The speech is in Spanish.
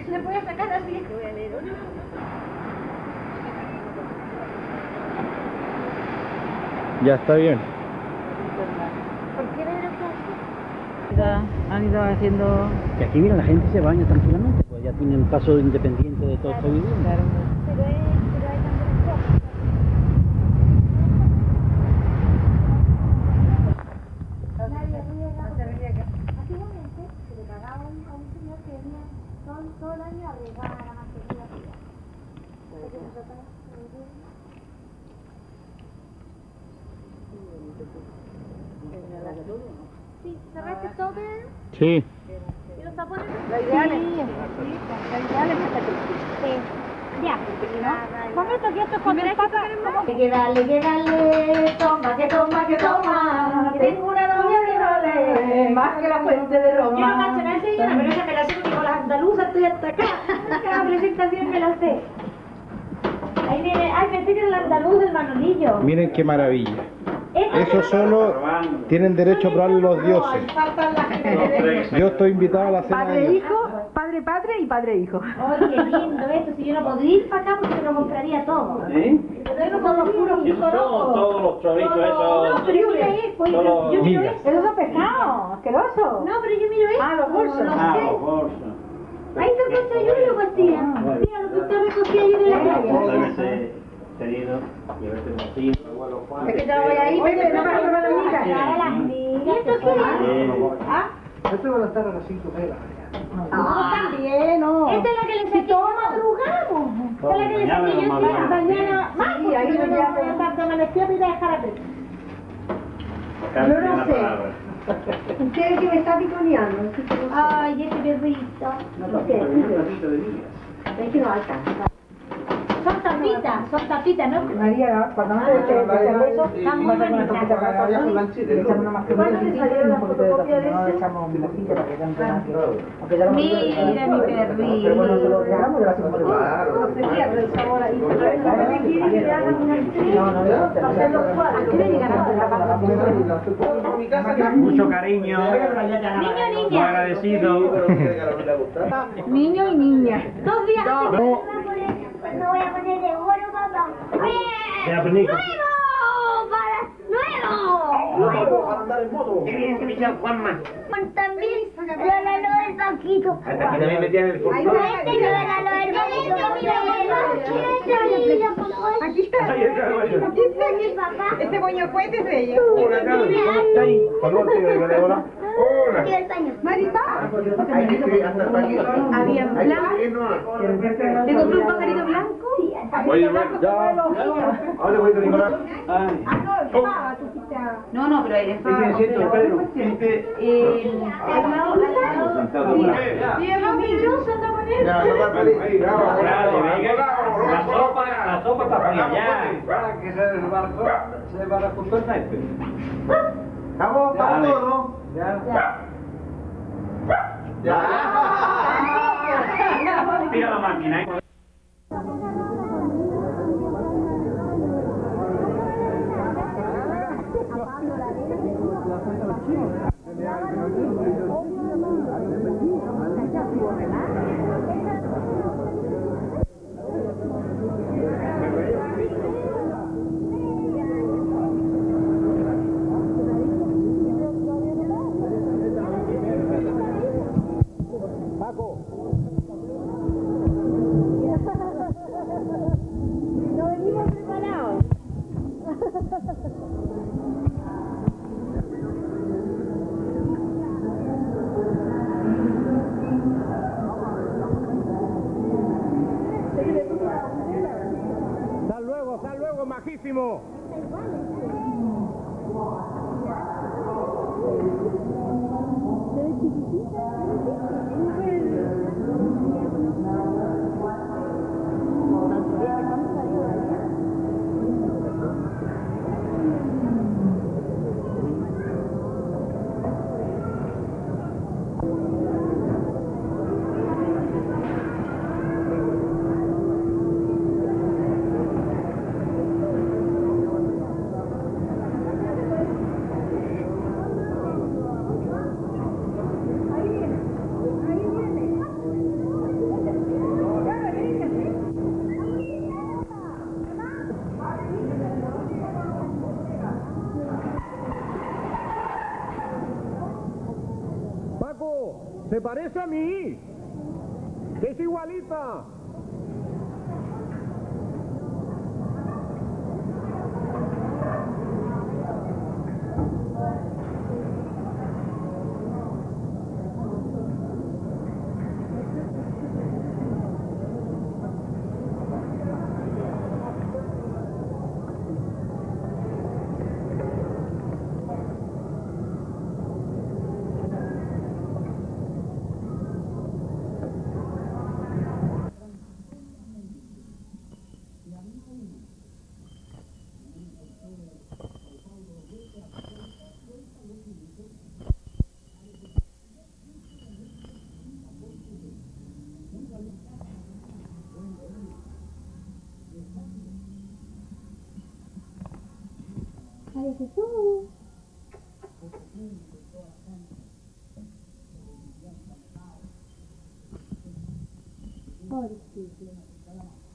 Le voy a sacar así, que voy a leer, ¿no? Ya está bien. ¿Por qué no era Han ido haciendo... Que aquí, mira, la gente se baña tranquilamente, pues ya tienen paso independiente de todo esta vivienda. Claro. Pero hay también cosas. Antiguamente se le pagaba a un señor que venía todo el año a regar, a mantener la ciudad. Sí, ¿cerraste todo? Sí. ¿Y los tapones? La ideal es... Sí. Ya, ¿cómo esto que esto es cuando el papa? Hay que darle, toma, que toma, que toma. Tengo una novia que vale más que la fuente de Roma. Yo no canto nada, señora, pero esa me la sé porque con las andaluzas estoy hasta acá. Cada presentación me la sé. Ahí viene, ay, pensé que era el andaluz del Manolillo. Miren qué maravilla. Eso solo tienen derecho a probarlo los dioses. Yo estoy invitado a la cena de Dios. Padre, y padre, hijo. Oye, qué lindo esto, si yo no podría ir para acá porque me lo compraría todo. ¿Eh? Pero son los puros Y esos son todos los chorizos esos. No, pero yo miro esto, yo miro Migas. esto. Esos son pescados, asquerosos. No, pero yo miro esto. Ah, los bolsos. Los Ah, sé. los bolsos. Ahí está el coche, yo lo costía. Mira lo que usted recogía ayer en la calle. Haberse tenido y haberse conocido. Es que te lo voy a ir, Pepe, no vas a probar las migas. ¿Y esto qué es? ¿Ah? Esto van a estar a las 5 de la mañana. No, también, no. Esta es la que le saqué. Todos madrugamos. Esta es la que le saqué yo mañana. Más, Sí, ahí porque lo no voy a voy a estar de amanecida para ir a dejar a Pepe. Cambia Yo no la sé. palabra. Usted es que me está piconeando. Ay, este perrito. Un platito de días. Es que no alcanza. Son tapitas, ¿no? María, cuando no le eche eso, Están muy vas a poner bonitas. poquita para acá, le echamos una mascarilla, un poquito y un poquito de tocino, no le echamos un poquito para que vean que aunque ya lo hemos Mira mi pero bueno, se lo perrito. dejamos de la segunda igual. No se pierde el sabor ahí. No, aquí le llegará Mucho cariño. Niño, Muy niña. agradecido. Niño y niña. 2 días. No voy a poner de oro, papá. Ya, Penico. ¡Nuevo! ¡Nuevo! Para andar en moto. Qué bien, que me llamo Juanma. También lo del Paquito. Hasta aquí también metían el folclore. Lo del Paquito. Aquí está. Ahí está, bueno. Aquí está mi papá. Este boñocuete es de ella. Hola, Carlos. ¿Cómo está ahí? Saludos, tío, dígale hola. Hola. Y el paño. Marita. Hay que escribir hasta el paquete. Había Hay que blanco. escribir nomás. ¿Le compré un pajarito blanco? Oye, ya. Ahora voy a Nicolás. No, pero ahí ¿Qué tiene siento el Pedro? Ya, no va a salir. La sopa está para allá. Que se va a juntar naipes. ¿Estamos todos, no? Ya. Tira la máquina. No venimos preparados. Hasta luego, majísimo. Ahí parece a mí. Es igualita. Parece tú. Pobrecito.